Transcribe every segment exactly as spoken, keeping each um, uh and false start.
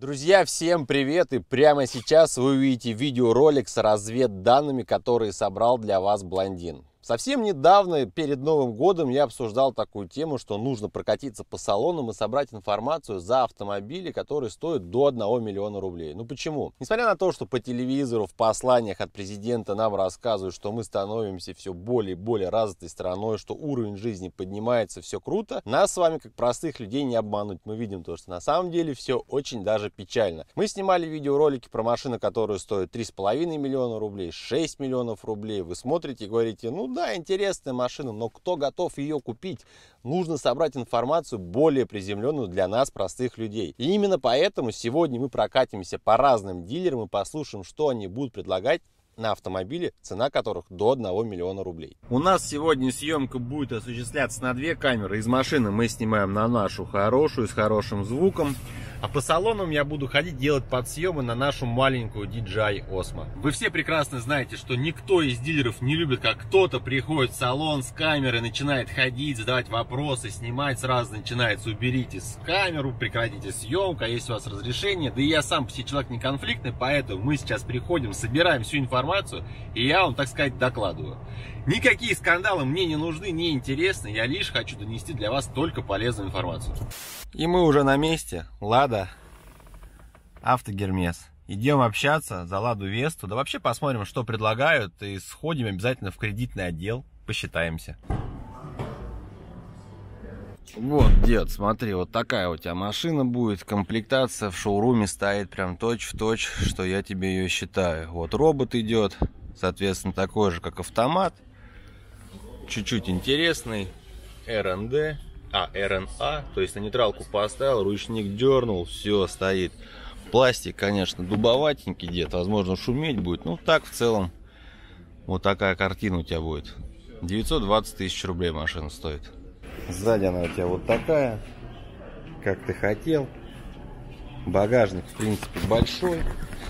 Друзья, всем привет! И прямо сейчас вы увидите видеоролик с разведданными, которые собрал для вас блондин. Совсем недавно, перед Новым годом, я обсуждал такую тему, что нужно прокатиться по салонам и собрать информацию за автомобили, которые стоят до одного миллиона рублей. Ну почему? Несмотря на то, что по телевизору, в посланиях от президента нам рассказывают, что мы становимся все более и более развитой страной, что уровень жизни поднимается, все круто, нас с вами, как простых людей, не обмануть. Мы видим то, что на самом деле все очень даже печально. Мы снимали видеоролики про машины, которые стоят три с половиной миллиона рублей, шесть миллионов рублей. Вы смотрите и говорите, ну да, интересная машина, но кто готов ее купить? Нужно собрать информацию более приземленную для нас, простых людей. И именно поэтому сегодня мы прокатимся по разным дилерам и послушаем, что они будут предлагать на автомобиле, цена которых до одного миллиона рублей. У нас сегодня съемка будет осуществляться на две камеры. Из машины мы снимаем на нашу хорошую, с хорошим звуком. А по салонам я буду ходить делать подсъемы на нашу маленькую ди джей ай Osmo. Вы все прекрасно знаете, что никто из дилеров не любит, как кто-то приходит в салон с камерой, начинает ходить, задавать вопросы, снимать, сразу начинается: уберите с камеру, прекратите съемку, а есть у вас разрешение. Да и я сам по себе человек не конфликтный, поэтому мы сейчас приходим, собираем всю информацию, и я вам, так сказать, докладываю. Никакие скандалы мне не нужны, не интересны, я лишь хочу донести для вас только полезную информацию. И мы уже на месте. Лада Автогермес. Идем общаться за Ладу Весту. Да вообще посмотрим, что предлагают, и сходим обязательно в кредитный отдел, посчитаемся. Вот, дед, смотри, вот такая у тебя машина будет. Комплектация в шоуруме стоит прям точь-в-точь, что я тебе ее считаю. Вот робот идет, соответственно, такой же, как автомат. Чуть-чуть интересный. эр эн дэ. А, эр эн а, то есть на нейтралку поставил, ручник дернул, все стоит. Пластик, конечно, дубоватенький где-то, возможно, шуметь будет. Ну, так в целом, вот такая картина у тебя будет. девятьсот двадцать тысяч рублей машина стоит. Сзади она у тебя вот такая, как ты хотел. Багажник, в принципе, большой.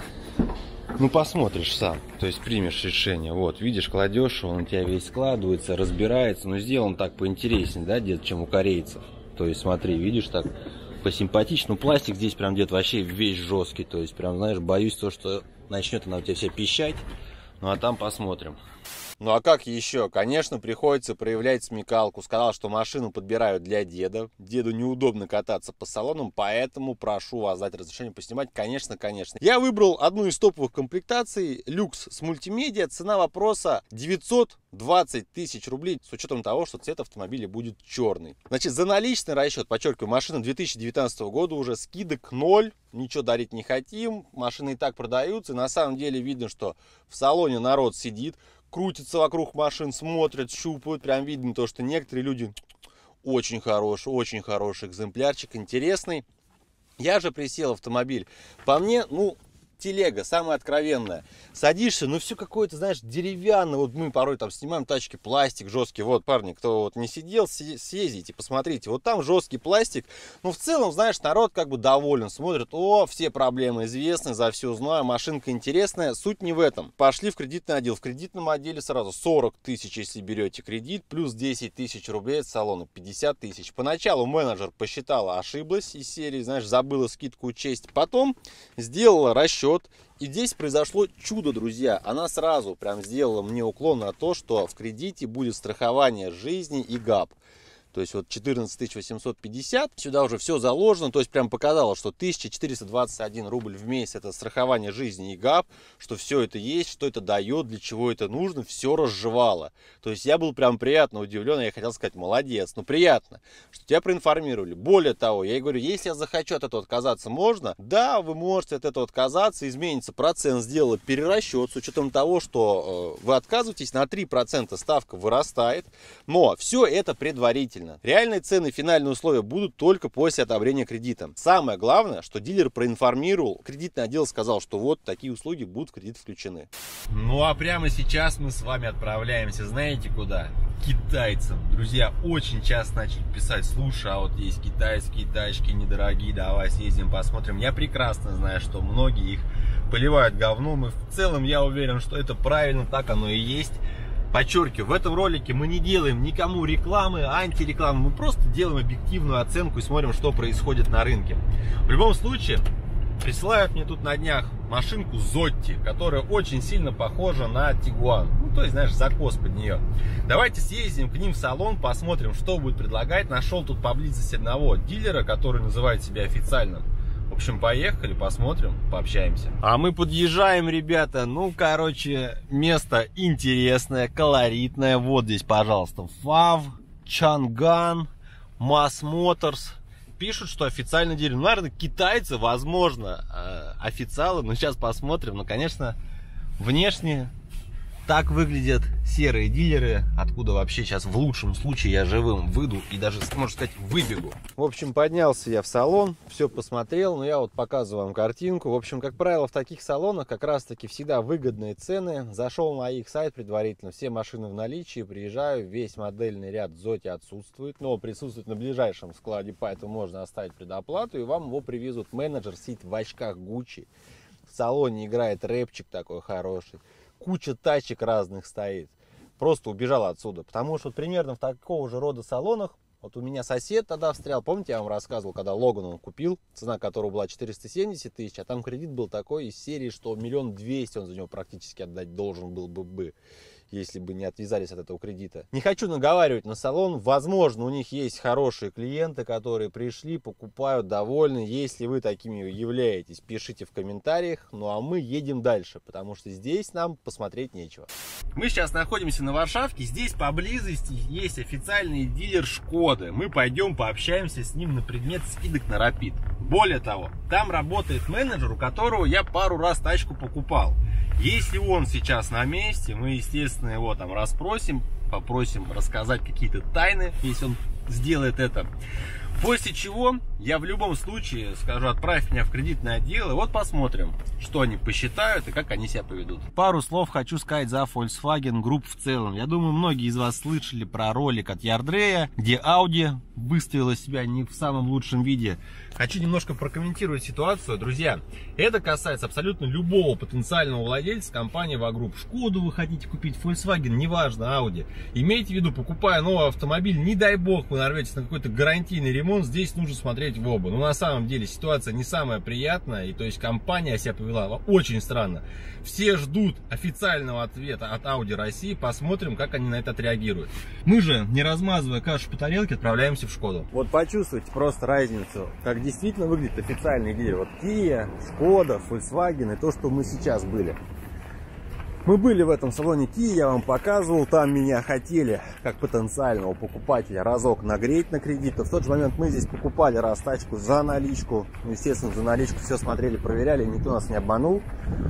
Ну, посмотришь сам, то есть примешь решение. Вот, видишь, кладешь, он у тебя весь складывается, разбирается. Но сделан так поинтереснее, да, дед, чем у корейцев. То есть, смотри, видишь, так посимпатичнее. Ну, пластик здесь прям, дед, вообще весь жесткий. То есть, прям, знаешь, боюсь то, что начнет она у тебя вся пищать. Ну, а там посмотрим. Ну а как еще? Конечно, приходится проявлять смекалку. Сказал, что машину подбирают для деда. Деду неудобно кататься по салонам, поэтому прошу вас дать разрешение поснимать. Конечно, конечно. Я выбрал одну из топовых комплектаций. Люкс с мультимедиа. Цена вопроса девятьсот двадцать тысяч рублей, с учетом того, что цвет автомобиля будет черный. Значит, за наличный расчет, подчеркиваю, машина две тысячи девятнадцатого года уже, скидок ноль. Ничего дарить не хотим. Машины и так продаются. И на самом деле видно, что в салоне народ сидит, крутится вокруг машин, смотрят, щупают. Прям видно то, что некоторые люди очень хороший, очень хороший экземплярчик, интересный. Я же присел в автомобиль. По мне, ну, телега, самая откровенная. Садишься, ну все какое-то, знаешь, деревянное. Вот мы порой там снимаем тачки, пластик жесткий. Вот, парни, кто вот не сидел, съездите, посмотрите. Вот там жесткий пластик. Ну, в целом, знаешь, народ как бы доволен. Смотрит, о, все проблемы известны, за все знаю, машинка интересная. Суть не в этом. Пошли в кредитный отдел. В кредитном отделе сразу сорок тысяч, если берете кредит, плюс десять тысяч рублей от салона, пятьдесят тысяч. Поначалу менеджер посчитала, ошиблась из серии, знаешь, забыла скидку учесть. Потом сделала расчет. И здесь произошло чудо, друзья. Она сразу прям сделала мне уклон на то, что в кредите будет страхование жизни и ГАП. То есть вот четырнадцать тысяч восемьсот пятьдесят, сюда уже все заложено, то есть прям показало, что тысяча четыреста двадцать один рубль в месяц это страхование жизни и ГАП, что все это есть, что это дает, для чего это нужно, все разжевало. То есть я был прям приятно удивлен, я хотел сказать молодец, но приятно, что тебя проинформировали. Более того, я ей говорю, если я захочу от этого отказаться, можно? Да, вы можете от этого отказаться, изменится процент, сделала перерасчет с учетом того, что э, вы отказываетесь, на три процента ставка вырастает, но все это предварительно. Реальные цены, финальные условия будут только после одобрения кредита. Самое главное, что дилер проинформировал, кредитный отдел сказал, что вот такие услуги будут в кредит включены. Ну а прямо сейчас мы с вами отправляемся, знаете куда? К китайцам. Друзья, очень часто начали писать, слушай, а вот есть китайские тачки недорогие, давай съездим посмотрим. Я прекрасно знаю, что многие их поливают говном, и в целом я уверен, что это правильно, так оно и есть. Подчеркиваю, в этом ролике мы не делаем никому рекламы, антирекламы, мы просто делаем объективную оценку и смотрим, что происходит на рынке. В любом случае, Присылают мне тут на днях машинку Зотти, которая очень сильно похожа на Тигуан. Ну, то есть, знаешь, закос под нее. Давайте съездим к ним в салон, посмотрим, что будет предлагать. Нашел тут поблизости одного дилера, который называет себя официальным. В общем, поехали, посмотрим, пообщаемся. А мы подъезжаем, ребята. Ну, короче, место интересное, колоритное. Вот здесь, пожалуйста, ФАВ, Чанган, Mass Motors. Пишут, что официальный дилер. Ну, наверное, китайцы, возможно, официалы. Но сейчас посмотрим. Ну, конечно, внешне так выглядят серые дилеры. Откуда вообще сейчас в лучшем случае я живым выйду и даже, можно сказать, выбегу. В общем, поднялся я в салон, все посмотрел. Но я вот показываю вам картинку. В общем, как правило, в таких салонах как раз-таки всегда выгодные цены. Зашел на их сайт предварительно. Все машины в наличии. Приезжаю. Весь модельный ряд Зотти отсутствует. Но присутствует на ближайшем складе. Поэтому можно оставить предоплату. И вам его привезут. Менеджер сидит в очках Гуччи. В салоне играет рэпчик такой хороший. Куча тачек разных стоит. Просто убежал отсюда. Потому что вот примерно в такого же рода салонах, вот у меня сосед тогда встрял, помните, я вам рассказывал, когда Логан он купил, цена которого была четыреста семьдесят тысяч, а там кредит был такой из серии, что миллион двести он за него практически отдать должен был бы, если бы не отвязались от этого кредита. Не хочу наговаривать на салон. Возможно, у них есть хорошие клиенты, которые пришли, покупают, довольны. Если вы такими являетесь, пишите в комментариях. Ну а мы едем дальше, потому что здесь нам посмотреть нечего. Мы сейчас находимся на Варшавке. Здесь поблизости есть официальный дилер Шкоды. Мы пойдем пообщаемся с ним на предмет скидок на Rapid. Более того, там работает менеджер, у которого я пару раз тачку покупал. Если он сейчас на месте, мы, естественно, его там расспросим, попросим рассказать какие-то тайны, если он сделает это. После чего я в любом случае скажу: отправь меня в кредитный отдел, и вот посмотрим, что они посчитают и как они себя поведут. Пару слов хочу сказать за Volkswagen Group в целом. Я думаю, многие из вас слышали про ролик от Ярдрея, где Audi выставила себя не в самом лучшем виде. Хочу немножко прокомментировать ситуацию. Друзья, это касается абсолютно любого потенциального владельца компании Вагрупп. Шкоду вы хотите купить, Volkswagen, неважно, Audi. Имейте в виду, покупая новый автомобиль, не дай бог вы нарветесь на какой-то гарантийный ремонт, здесь нужно смотреть в оба. Но на самом деле ситуация не самая приятная, и то есть компания себя повела очень странно. Все ждут официального ответа от Audi России, посмотрим, как они на это отреагируют. Мы же, не размазывая кашу по тарелке, отправляемся в Шкоду. Вот почувствуйте просто разницу, как действительно выглядит официальный дилер. Вот Kia, Шкода, Volkswagen и то, что мы сейчас были. Мы были в этом салоне Kia, я вам показывал, там меня хотели, как потенциального покупателя, разок нагреть на кредит. В тот же момент мы здесь покупали раз тачку за наличку. Естественно, за наличку все смотрели, проверяли, никто нас не обманул.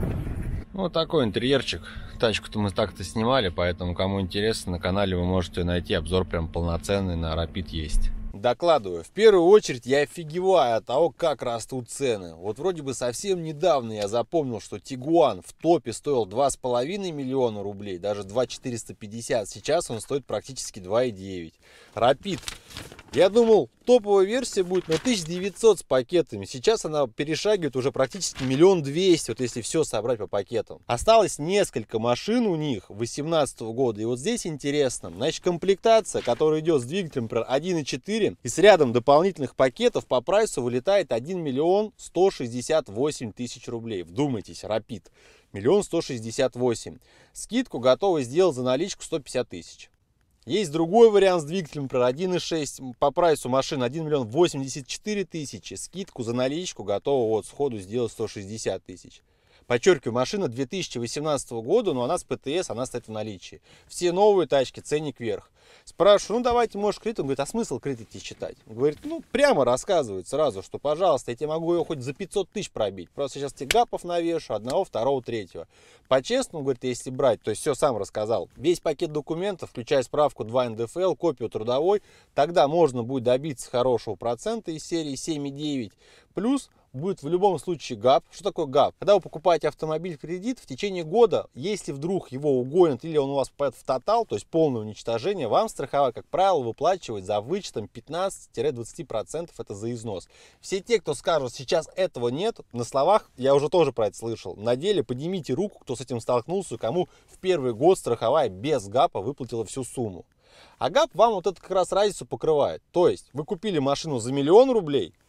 Вот такой интерьерчик. Тачку-то мы так-то снимали, поэтому, кому интересно, на канале вы можете найти обзор прям полноценный, на Rapid есть. Докладываю. В первую очередь я офигеваю от того, как растут цены. Вот вроде бы совсем недавно я запомнил, что Тигуан в топе стоил два с половиной миллиона рублей, даже два четыреста пятьдесят. Сейчас он стоит практически два и девять. Rapid. Я думал, топовая версия будет на тысяча девятьсот с пакетами. Сейчас она перешагивает уже практически миллион двести, вот если все собрать по пакетам. Осталось несколько машин у них две тысячи восемнадцатого года. И вот здесь интересно. Значит, комплектация, которая идет с двигателем, например, один и четыре, и с рядом дополнительных пакетов по прайсу вылетает один миллион сто шестьдесят восемь тысяч рублей. Вдумайтесь, Rapid. миллион сто шестьдесят восемь. Скидку готовы сделать за наличку сто пятьдесят тысяч. Есть другой вариант с двигателем, например, один и шесть, по прайсу машины один миллион восемьдесят четыре тысячи. Скидку за наличку готова вот сходу сделать сто шестьдесят тысяч. Подчеркиваю, машина две тысячи восемнадцатого года, но она с ПТС, она стоит в наличии. Все новые тачки, ценник вверх. Спрашиваю, ну давайте, может, кредит? Он говорит, а смысл кредит идти читать? Он говорит, ну прямо рассказывает сразу, что, пожалуйста, я тебе могу ее хоть за пятьсот тысяч пробить. Просто сейчас тебе гапов навешу, одного, второго, третьего. По-честному, говорит, если брать, то есть все сам рассказал, весь пакет документов, включая справку два эн дэ эф эл, копию трудовой, тогда можно будет добиться хорошего процента из серии семь и девять. Плюс будет в любом случае ГАП. Что такое ГАП? Когда вы покупаете автомобиль в кредит, в течение года, если вдруг его угонят или он у вас попадет в тотал, то есть полное уничтожение, вам страховая, как правило, выплачивает за вычетом пятнадцать-двадцать процентов, это за износ. Все те, кто скажут, сейчас этого нет, на словах, я уже тоже про это слышал, на деле поднимите руку, кто с этим столкнулся, кому в первый год страховая без ГАПа выплатила всю сумму. А ГАП вам вот эту как раз разницу покрывает. То есть вы купили машину за миллион рублей,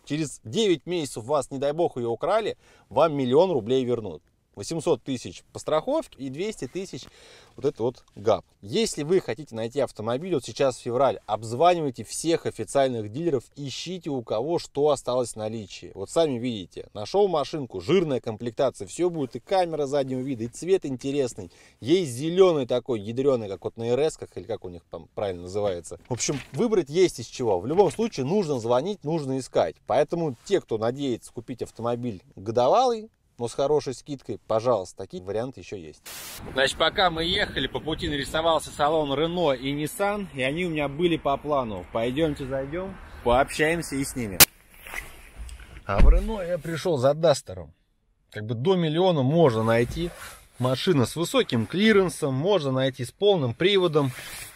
Через девять месяцев вас, не дай бог, ее украли, вам миллион рублей вернут. восемьсот тысяч по страховке и двести тысяч вот это вот ГАП. Если вы хотите найти автомобиль, вот сейчас февраль, обзванивайте всех официальных дилеров, ищите у кого что осталось в наличии. Вот сами видите, нашел машинку, жирная комплектация, все будет, и камера заднего вида, и цвет интересный. Есть зеленый такой, ядреный, как вот на эр эс, или как у них там правильно называется. В общем, выбрать есть из чего. В любом случае нужно звонить, нужно искать. Поэтому те, кто надеется купить автомобиль годовалый, но с хорошей скидкой, пожалуйста, такие варианты еще есть. Значит, пока мы ехали, по пути нарисовался салон Renault и Nissan, и они у меня были по плану. Пойдемте зайдем, пообщаемся и с ними. А в Renault я пришел за Дастером. Как бы до миллиона можно найти. Машина с высоким клиренсом, можно найти с полным приводом.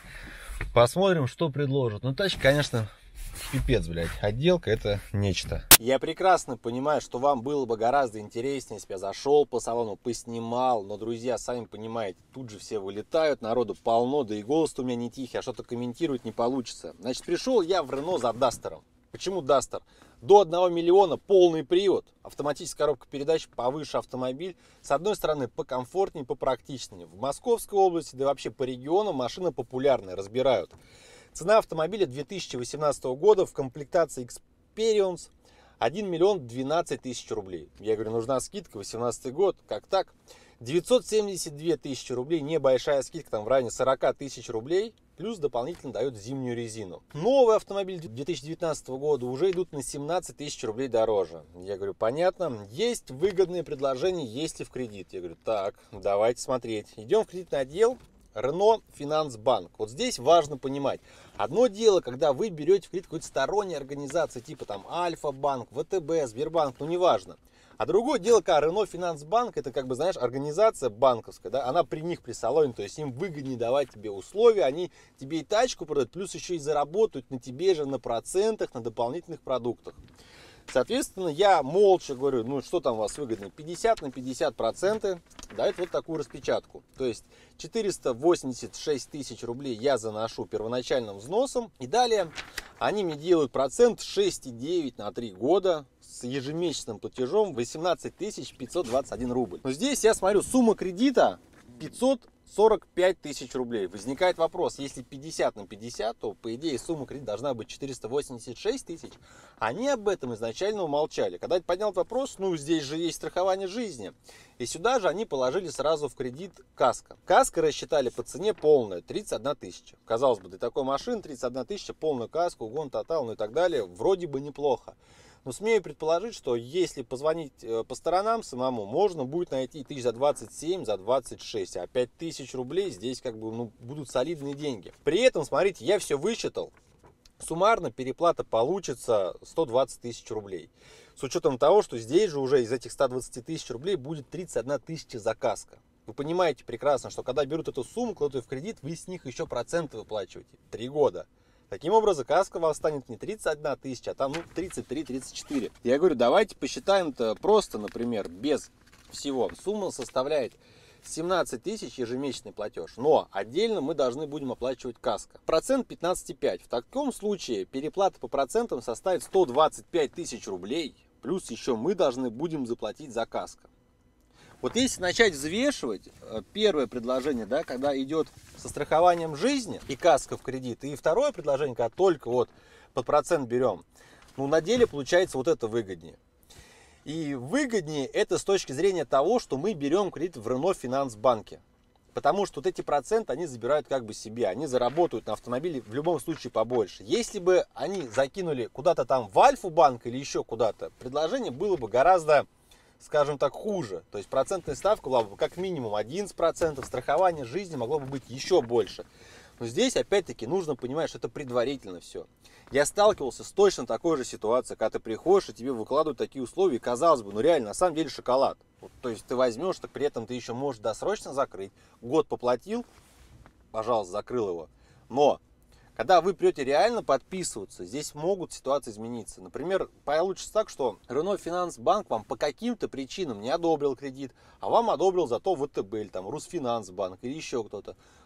Посмотрим, что предложат. Ну, тачка, конечно, пипец, блядь. Отделка — это нечто. Я прекрасно понимаю, что вам было бы гораздо интереснее, если бы я зашел по салону, поснимал. Но, друзья, сами понимаете, тут же все вылетают, народу полно, да и голос у меня не тихий, а что-то комментировать не получится. Значит, пришел я в Renault за Дастером. Почему Дастер? До одного миллиона полный привод, автоматическая коробка передач, повыше автомобиль. С одной стороны, покомфортнее, попрактичнее. В Московской области, да и вообще по регионам машина популярная, разбирают. Цена автомобиля две тысячи восемнадцатого года в комплектации Experience один миллион двенадцать тысяч рублей. Я говорю, нужна скидка, восемнадцатый год, как так? девятьсот семьдесят две тысячи рублей, небольшая скидка, там в районе сорок тысяч рублей, плюс дополнительно дают зимнюю резину. Новый автомобиль две тысячи девятнадцатого года уже идут на семнадцать тысяч рублей дороже. Я говорю, понятно, есть выгодные предложения, есть ли в кредит. Я говорю, так, давайте смотреть. Идем в кредитный отдел. Renault Finance Bank. Вот здесь важно понимать. Одно дело, когда вы берете в кредит какой-то сторонней организации, типа там Альфа-банк, вэ тэ бэ, Сбербанк, ну неважно. А другое дело, когда Renault Finance Bank, это как бы, знаешь, организация банковская, да, она при них, при салоне, то есть им выгоднее давать тебе условия, они тебе и тачку продают, плюс еще и заработают на тебе же, на процентах, на дополнительных продуктах. Соответственно, я молча говорю, ну что там у вас выгодно, пятьдесят на пятьдесят процентов, дают вот такую распечатку. То есть четыреста восемьдесят шесть тысяч рублей я заношу первоначальным взносом. И далее они мне делают процент шесть и девять на три года с ежемесячным платежом восемнадцать тысяч пятьсот двадцать один рубль. Но здесь я смотрю, сумма кредита пятьсот сорок пять тысяч рублей. Возникает вопрос, если пятьдесят на пятьдесят, то по идее сумма кредита должна быть четыреста восемьдесят шесть тысяч. Они об этом изначально умолчали. Когда я поднял вопрос, ну здесь же есть страхование жизни. И сюда же они положили сразу в кредит каско. Каско рассчитали по цене полная, тридцать одна тысяча. Казалось бы, для такой машины тридцать одна тысяча, полную каску, угон, тотал, ну и так далее, вроде бы неплохо. Но смею предположить, что если позвонить по сторонам самому, можно будет найти тысяч за двадцать семь, за двадцать шесть. А пять тысяч рублей здесь как бы ну, будут солидные деньги. При этом, смотрите, я все высчитал. Суммарно переплата получится сто двадцать тысяч рублей. С учетом того, что здесь же уже из этих ста двадцати тысяч рублей будет тридцать одна тысяча за каско. Вы понимаете прекрасно, что когда берут эту сумму, кладут ее в кредит, вы с них еще проценты выплачиваете. Три года. Таким образом, каско у вас станет не тридцать одна тысяча, а там ну, тридцать три — тридцать четыре. Я говорю, давайте посчитаем-то просто, например, без всего. Сумма составляет семнадцать тысяч ежемесячный платеж. Но отдельно мы должны будем оплачивать каско. Процент пятнадцать и пять. В таком случае переплата по процентам составит сто двадцать пять тысяч рублей. Плюс еще мы должны будем заплатить за каско. Вот если начать взвешивать первое предложение, да, когда идет со страхованием жизни и каско в кредит, и второе предложение, когда только вот под процент берем, ну на деле получается вот это выгоднее. И выгоднее это с точки зрения того, что мы берем кредит в Renault Finance банке. Потому что вот эти проценты они забирают как бы себе, они заработают на автомобиле в любом случае побольше. Если бы они закинули куда-то там в Альфа-банк или еще куда-то, предложение было бы гораздо, скажем так, хуже. То есть процентная ставка была бы как минимум одиннадцать процентов, страхование жизни могло бы быть еще больше. Но здесь опять-таки нужно понимать, что это предварительно все. Я сталкивался с точно такой же ситуацией, когда ты приходишь и тебе выкладывают такие условия, и казалось бы, ну реально, на самом деле шоколад. Вот, то есть ты возьмешь, так при этом ты еще можешь досрочно закрыть. Год поплатил, пожалуйста, закрыл его. Но когда вы придете реально подписываться, здесь могут ситуации измениться. Например, получится так, что Renault Finance Bank вам по каким-то причинам не одобрил кредит, а вам одобрил зато вэ тэ бэ, или там Русфинанс банк, или еще кто-то.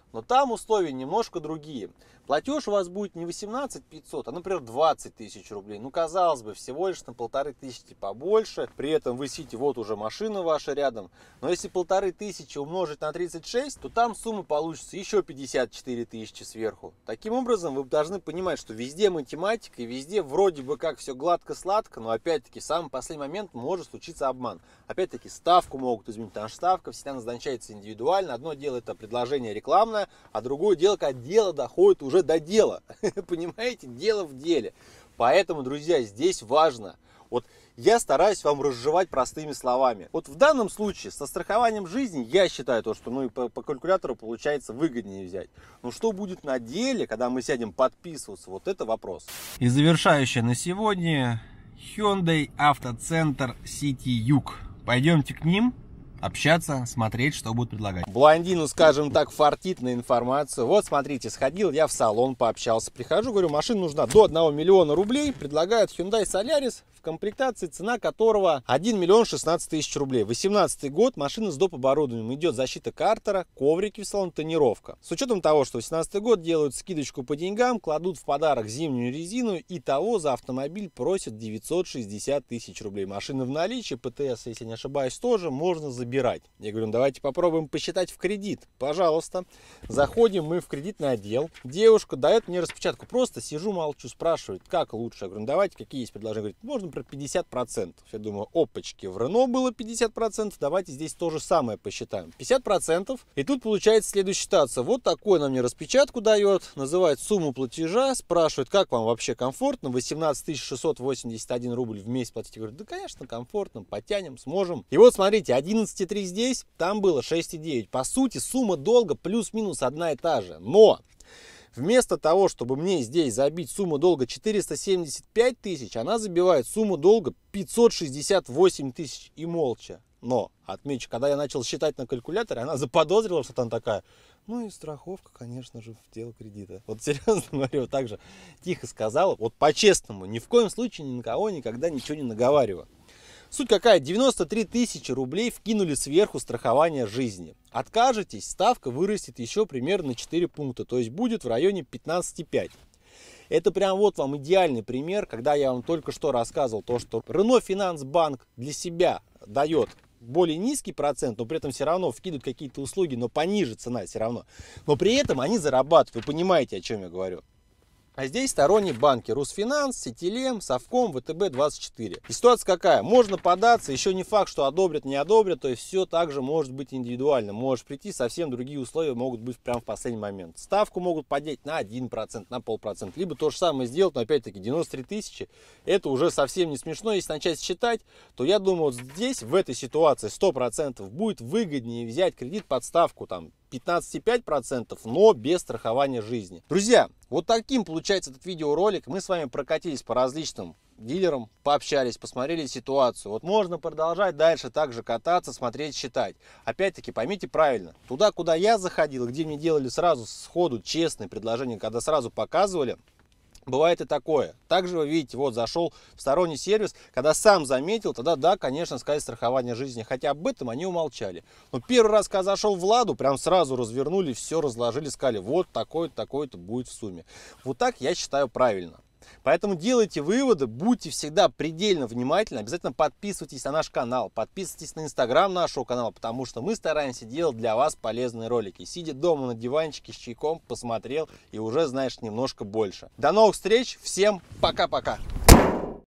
Но там условия немножко другие. Платеж у вас будет не восемнадцать тысяч пятьсот, а, например, двадцать тысяч рублей. Ну, казалось бы, всего лишь на полторы тысячи побольше. При этом вы сидите, вот уже машина ваша рядом. Но если полторы тысячи умножить на тридцать шесть, то там сумма получится еще пятьдесят четыре тысячи сверху. Таким образом, вы должны понимать, что везде математика и везде вроде бы как все гладко-сладко, но опять-таки в самый последний момент может случиться обман. Опять-таки ставку могут изменить, потому что ставка всегда назначается индивидуально. Одно дело это предложение рекламное, а другое дело, когда дело доходит уже до дела. Понимаете, дело в деле. Поэтому, друзья, здесь важно. Вот я стараюсь вам разжевать простыми словами. Вот в данном случае со страхованием жизни я считаю то, что ну и по, по калькулятору получается выгоднее взять. Но что будет на деле, когда мы сядем подписываться, вот это вопрос. И завершающее на сегодня Hyundai Автоцентр Сити Юг. Пойдемте к ним общаться, смотреть, что будут предлагать. Блондину, скажем так, фартит на информацию. Вот, смотрите, сходил я в салон, пообщался. Прихожу, говорю, машина нужна до одного миллиона рублей. Предлагают Hyundai Solaris, в комплектации цена которого один миллион шестнадцать тысяч рублей. восемнадцатый год, машина с доп. Оборудованием. Идет защита картера, коврики в салон, тонировка. С учетом того, что восемнадцатый год делают скидочку по деньгам, кладут в подарок зимнюю резину, и того за автомобиль просят девятьсот шестьдесят тысяч рублей. Машина в наличии, ПТС, если не ошибаюсь, тоже можно забирать. Я говорю, ну, давайте попробуем посчитать в кредит. Пожалуйста. Заходим мы в кредитный отдел. Девушка дает мне распечатку. Просто сижу, молчу, спрашивает, как лучше. Я говорю, ну, давайте, какие есть предложения. Говорит, можно про пятьдесят процентов. Я думаю, опачки, в Рено было пятьдесят процентов. Давайте здесь то же самое посчитаем. пятьдесят процентов. И тут получается следующая ситуация. Вот такой она мне распечатку дает. Называет сумму платежа. Спрашивает, как вам вообще комфортно. восемнадцать тысяч шестьсот восемьдесят один рубль в месяц платить. Я говорю, да, конечно, комфортно. Потянем, сможем. И вот, смотрите, одиннадцать три здесь, там было шесть девять. По сути, сумма долга плюс-минус одна и та же. Но вместо того, чтобы мне здесь забить сумму долга четыреста семьдесят пять тысяч, она забивает сумму долга пятьсот шестьдесят восемь тысяч и молча. Но, отмечу, когда я начал считать на калькуляторе, она заподозрила, что там такая, ну и страховка, конечно же, в дело кредита. Вот серьезно говорю, вот так же тихо сказала, вот по-честному, ни в коем случае ни на кого никогда ничего не наговариваю. Суть какая? девяносто три тысячи рублей вкинули сверху страхования жизни. Откажетесь, ставка вырастет еще примерно на четыре пункта, то есть будет в районе пятнадцать пять. Это прям вот вам идеальный пример, когда я вам только что рассказывал то, что Renault Finance Bank для себя дает более низкий процент, но при этом все равно вкидывают какие-то услуги, но пониже цена все равно. Но при этом они зарабатывают, вы понимаете, о чем я говорю. А здесь сторонние банки: Русфинанс, Ситилем, Совком, ВТБ двадцать четыре. И ситуация какая? Можно податься, еще не факт, что одобрят, не одобрят, то есть все также может быть индивидуально. Можешь прийти, совсем другие условия могут быть прямо в последний момент. Ставку могут поднять на один процент, на полпроцента, либо то же самое сделать, но опять-таки девяносто три тысячи, это уже совсем не смешно. Если начать считать, то я думаю, вот здесь, в этой ситуации, сто процентов будет выгоднее взять кредит под ставку там пятнадцать пять процентов, но без страхования жизни. Друзья, вот таким получается этот видеоролик. Мы с вами прокатились по различным дилерам, пообщались, посмотрели ситуацию. Вот можно продолжать дальше также кататься, смотреть, считать. Опять-таки, поймите правильно, туда, куда я заходил, где мне делали сразу сходу честные предложения, когда сразу показывали, бывает и такое. Также вы видите, вот зашел в сторонний сервис, когда сам заметил, тогда да, конечно, сказать страхование жизни. Хотя об этом они умолчали. Но первый раз, когда зашел в Ладу, прям сразу развернули, все разложили, сказали, вот такой-то, такой-то будет в сумме. Вот так я считаю правильно. Поэтому делайте выводы, будьте всегда предельно внимательны, обязательно подписывайтесь на наш канал, подписывайтесь на инстаграм нашего канала, потому что мы стараемся делать для вас полезные ролики. Сидя дома на диванчике с чайком, посмотрел и уже знаешь немножко больше. До новых встреч, всем пока-пока!